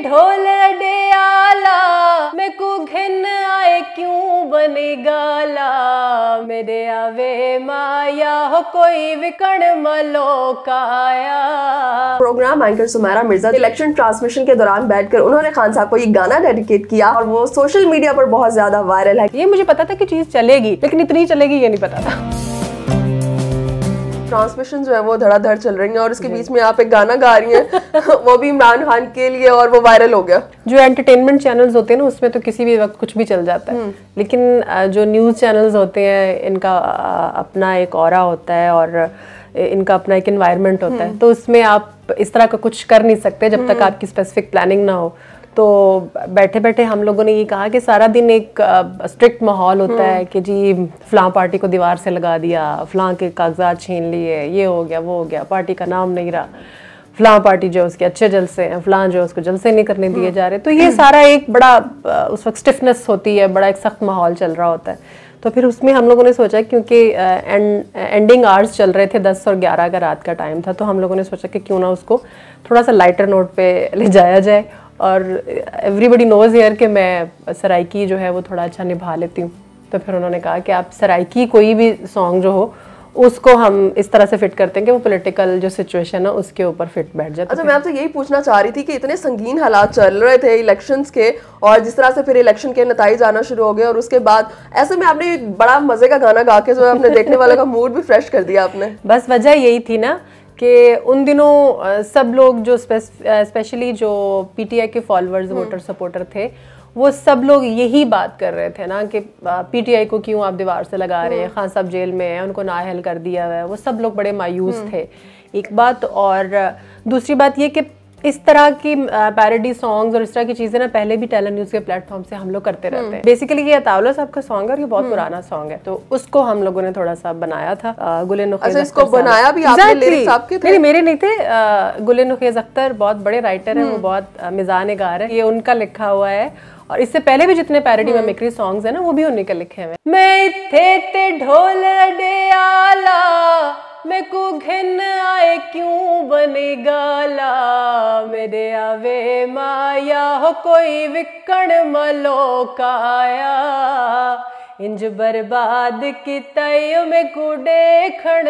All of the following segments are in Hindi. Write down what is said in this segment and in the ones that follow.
ढोल अडे आला, मैं को घिन आए क्यों बने गाला, मेरे आवे माया हो कोई विकण मलोकाया। Programme anchor Sumera Mirza election transmission के दौरान बैठकर उन्होंने खान साहब को ये गाना डेडिकेट किया और वो सोशल मीडिया पर बहुत ज्यादा वायरल है। ये मुझे पता था कि चीज चलेगी, लेकिन इतनी चलेगी ये नहीं पता था। ट्रांसमिशन जो है वो धड़ाधड़ चल रही है और उसके बीच में आप एक गाना गा रही हैं वो भी इमरान खान के लिए, और वो वायरल हो गया। जो एंटरटेनमेंट चैनल्स होते हैं ना उसमें तो किसी भी वक्त कुछ भी चल जाता है, लेकिन जो न्यूज़ चैनल्स होते हैं इनका अपना एक ऑरा होता है और इनका अपना एक एनवायरनमेंट होता है, तो उसमें आप इस तरह का कुछ कर नहीं सकते जब तक आपकी स्पेसिफिक प्लानिंग ना हो। तो बैठे बैठे हम लोगों ने ये कहा कि सारा दिन एक स्ट्रिक्ट माहौल होता है कि जी फलां पार्टी को दीवार से लगा दिया, फलां के कागजात छीन लिए, ये हो गया वो हो गया, पार्टी का नाम नहीं रहा, फलां पार्टी जो उसके अच्छे जलसे हैं, फलां जो उसको जलसे नहीं करने दिए जा रहे। तो ये सारा एक बड़ा उस वक्त स्टिफनेस होती है, बड़ा एक सख्त माहौल चल रहा होता है। तो फिर उसमें हम लोगों ने सोचा क्योंकि एंडिंग आवर्स चल रहे थे, 10 और 11 का रात का टाइम था, तो हम लोगों ने सोचा कि क्यों ना उसको थोड़ा सा लाइटर नोट पे ले जाया जाए। और एवरीबडी नोज हियर कि मैं सराइकी जो है वो थोड़ा अच्छा निभा लेती हूँ। तो फिर उन्होंने कहा कि आप सराइकी कोई भी सॉन्ग जो हो उसको हम इस तरह से फिट करते हैं कि वो पॉलिटिकल जो सिचुएशन है उसके ऊपर फिट बैठ जाए। अच्छा, मैं आपसे यही पूछना चाह रही थी कि इतने संगीन हालात चल रहे थे इलेक्शंस के, और जिस तरह से फिर इलेक्शन के नतीजे आना शुरू हो गए, और उसके बाद ऐसे में आपने एक बड़ा मजे का गाना गा के जो है अपने देखने वाले का मूड भी फ्रेश कर दिया आपने। बस वजह यही थी ना कि उन दिनों सब लोग जो स्पेशली जो पीटीआई के फॉलोअर्स वोटर सपोर्टर थे वो सब लोग यही बात कर रहे थे ना कि पीटीआई को क्यों आप दीवार से लगा रहे हैं, खान साहब जेल में है, उनको नाअहल कर दिया हुआ है। वो सब लोग बड़े मायूस थे, एक बात। और दूसरी बात ये कि इस तरह की पैरोडी सॉन्ग्स और इस तरह की चीजें ना पहले भी टैलेंट न्यूज़ के प्लेटफॉर्म से हम लोग करते रहते हैं। बेसिकली ये अताउल्ला साहब का सॉन्ग है और ये बहुत पुराना सॉन्ग है, तो उसको हम लोगों ने थोड़ा सा बनाया था। गुले नुखेज इसको बनाया भी आपने, लिरिक्स आपके थे? नहीं, मेरे नहीं थे। गुले नुखेज अख्तर बहुत बड़े राइटर हैं, वो बहुत मिजान-ए-गार है, ये उनका लिखा हुआ है। और इससे पहले भी जितने पैरोडी मिमिक्री सॉन्ग्स हैं ना वो भी उन्हीं के लिखे हुए। मैं इत्थे ते ढोल अडे आला, मैं को घिन आए क्यों बने गाला, मेरे आवे माया हो कोई विकण मलोकाया, इंज बर्बाद कितायो में को देखण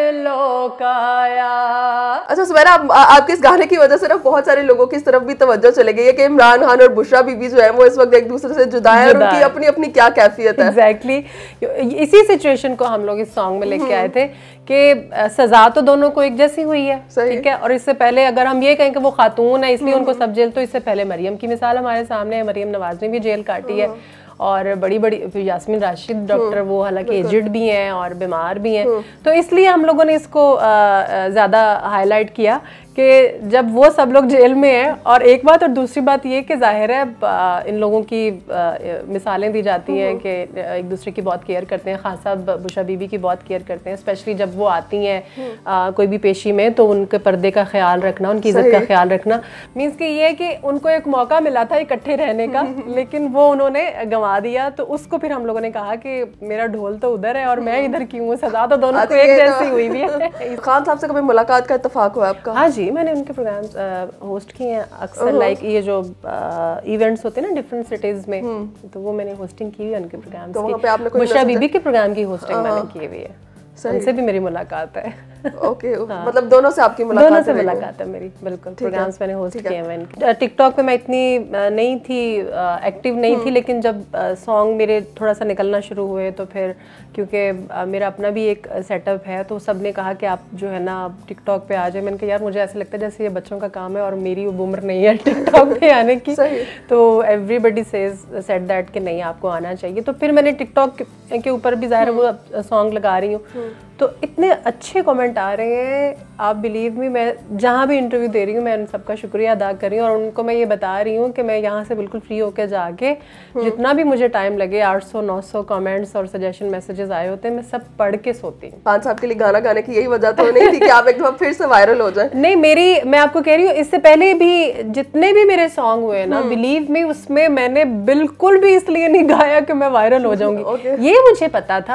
लोकाया। अच्छा सुमेरा, आपके इस गाने की वजह से ना बहुत सारे लोगों की इस तरफ भी तवज्जो चले गई है कि इमरान खान और बुशरा बीबी जो है वो इस वक्त एक दूसरे से जुदा है और उनकी अपनी अपनी क्या कैफियत है। एग्जैक्टली इसी सिचुएशन को हम लोग इस सॉन्ग में लेके आए थे कि सजा तो दोनों को एक जैसी हुई है, ठीक है। और इससे पहले अगर हम ये कहें कि वो खातून है इसलिए उनको सब जेल, तो इससे पहले मरियम की मिसाल हमारे सामने है। मरियम नवाज ने भी जेल काटी है और बड़ी बड़ी यास्मीन राशिद डॉक्टर, वो हालांकि एजिड भी हैं और बीमार भी हैं, तो इसलिए हम लोगों ने इसको ज़्यादा हाईलाइट किया कि जब वो सब लोग जेल में हैं। और एक बात, और दूसरी बात ये कि जाहिर है इन लोगों की मिसालें दी जाती हैं कि एक दूसरे की बहुत केयर करते हैं। खान साहब बुशरा बीबी की बहुत केयर करते हैं, स्पेशली जब वो आती हैं कोई भी पेशी में, तो उनके पर्दे का ख्याल रखना, उनकी इज्जत का ख्याल रखना। मीन्स कि ये है कि उनको एक मौका मिला था इकट्ठे रहने का, लेकिन वो उन्होंने गंवा दिया। तो उसको फिर हम लोगों ने कहा कि मेरा ढोल तो उधर है और मैं इधर क्यों हूँ, सजा तो दोनों को एक जैसी हुई भी है। खान साहब से कभी मुलाकात का इत्तेफाक हुआ आपका? हाँ जी, मैंने उनके प्रोग्राम्स होस्ट किए हैं अक्सर, लाइक ये जो इवेंट्स होते हैं ना डिफरेंट सिटीज में, तो वो मैंने होस्टिंग की है उनके प्रोग्राम्स की। वहाँ पे आपने कोई बुशरा बीबी के प्रोग्राम की होस्टिंग मैंने की हुई है, उनसे भी मेरी मुलाकात है। ओके, मतलब दोनों से आपकी मुलाकात? दोनों से मुलाकात है मेरी, बिल्कुल। प्रोग्राम्स मैंने होस्ट किए हैं। टिकटॉक पे मैं इतनी नहीं थी, एक्टिव नहीं थी, लेकिन जब सॉन्ग मेरे थोड़ा सा निकलना शुरू हुए तो फिर क्योंकि मेरा अपना भी एक सेटअप है, तो सब ने कहा कि आप जो है ना टिकटॉक पे आ जाए। मैंने कहा यार मुझे ऐसा लगता है जैसे ये बच्चों का काम है और मेरी वो उम्र नहीं है टिकटॉक पे आने की। तो एवरीबडी सेड दैट कि नहीं आपको आना चाहिए। तो फिर मैंने टिकटॉक के ऊपर भी ज़ाहिर वो सॉन्ग लगा रही हूँ, तो इतने अच्छे कमेंट आ रहे हैं, आप बिलीव मी। मैं जहाँ भी इंटरव्यू दे रही हूँ मैं उन सबका शुक्रिया अदा कर रही हूँ और उनको मैं ये बता रही हूँ कि मैं यहाँ से बिल्कुल फ्री होकर जाके जितना भी मुझे टाइम लगे, 800-900 कमेंट्स और सजेशन मैसेजेस आए होते हैं, मैं सब पढ़ के सोती हूँ। खान साहब के लिए गाना गाने की यही वजह तो नहीं थी कि आप एक दफा फिर से वायरल हो जाए? नहीं, मैं आपको कह रही हूँ इससे पहले भी जितने भी मेरे सॉन्ग हुए ना, बिलीव मी, उसमें मैंने बिल्कुल भी इसलिए नहीं गाया कि मैं वायरल हो जाऊंगी। ये मुझे पता था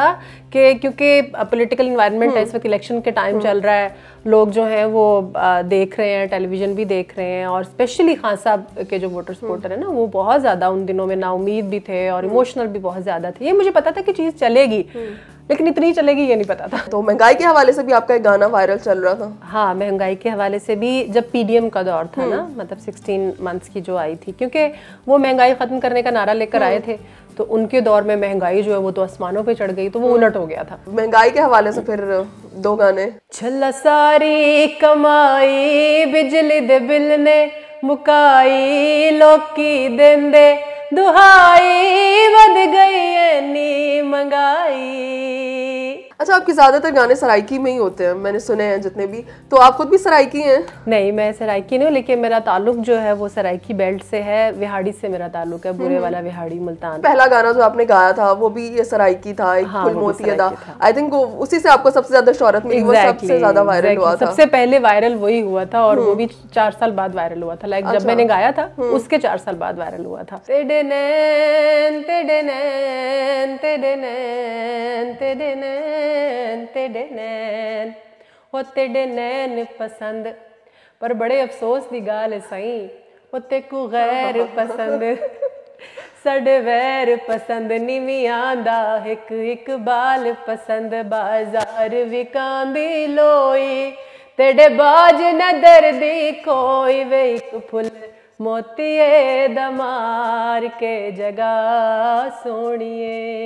कि क्योंकि पॉलिटिकल इन्वायरमेंट है, इस वक्त इलेक्शन के टाइम चल रहा है, लोग जो हैं वो देख रहे हैं, टेलीविज़न भी देख रहे हैं, और स्पेशली खान साहब के जो वोटर सपोर्टर है ना, वो बहुत ज़्यादा उन दिनों में नाउमीद भी थे और इमोशनल भी बहुत ज़्यादा थे। ये मुझे पता था कि चीज़ चलेगी, लेकिन इतनी चलेगी ये नहीं पता था। तो महंगाई के हवाले से भी आपका एक गाना वायरल चल रहा था। हाँ, महंगाई के हवाले से भी, जब पीडीएम का दौर था ना, मतलब 16 मंथ्स की जो आई थी, क्योंकि वो महंगाई ख़त्म करने का नारा लेकर आए थे, तो उनके दौर में महंगाई जो है वो तो आसमानों पे चढ़ गई, तो वो उलट हो गया था। महंगाई के हवाले से फिर 2 गाने। छल्ला सारी कमाई बिजली दे बिल ने मुकाई, लोकी देंदे दुहाई, वध गई एनी महंगाई। अच्छा, आपके ज्यादातर गाने सराइकी में ही होते हैं, मैंने सुने हैं जितने भी, तो आप खुद भी सराइकी हैं? नहीं, मैं सराइकी नहीं हूँ, लेकिन मेरा ताल्लुक जो है वो सराइकी बेल्ट से है, विहाड़ी से मेरा ताल्लुक है, बुरे वाला विहाड़ी मुल्तान। पहला गाना जो आपने गाया था वो भी ये सराइकी था, एक हाँ, फुल मोती अदा। आई थिंक उसी से आपको सबसे ज्यादा शोहरत मिली, वो सबसे ज्यादा वायरल हुआ था। सबसे पहले वायरल वही हुआ था, और वो भी 4 साल बाद वायरल हुआ था। लाइक जब मैंने गाया था उसके 4 साल बाद वायरल हुआ था। तेरे नैन तेरे नैन तेरे नैन तेरे नैन तेरे नैन, हो तेरे नैन पसंद, पर बड़े अफसोस दी गाल सही, हो तेकू गैर पसंद, साडे वैर पसंद नी आंदा, एक इकबाल पसंद, बाजार विकांदी लोई, तेरे बाज न दर्दी कोई, वे एक फुल मोतिये दमार के जगा सोनिए।